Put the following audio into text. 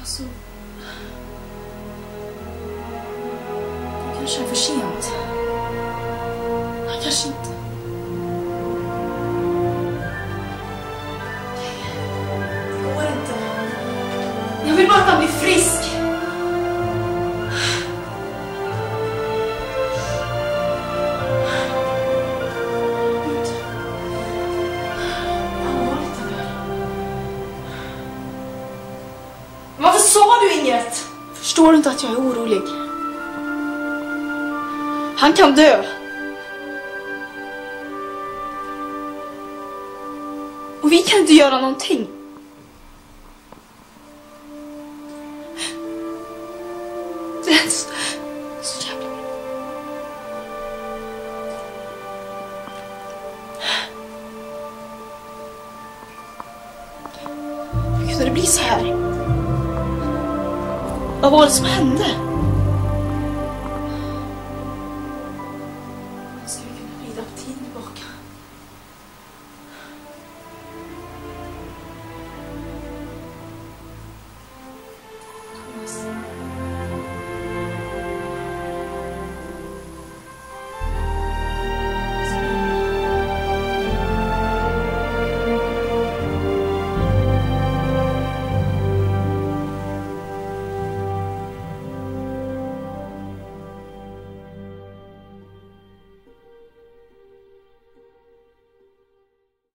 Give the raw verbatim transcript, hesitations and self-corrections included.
Alltså... Det kanske är för sent. Han kanske inte... Det går inte. Jag vill bara att han blir frisk. Varför sa du inget? Förstår du inte att jag är orolig? Han kan dö. Och vi kan inte göra någonting. Det är så, så jävla... Hur kunde det bli så här? Vad var det som hände?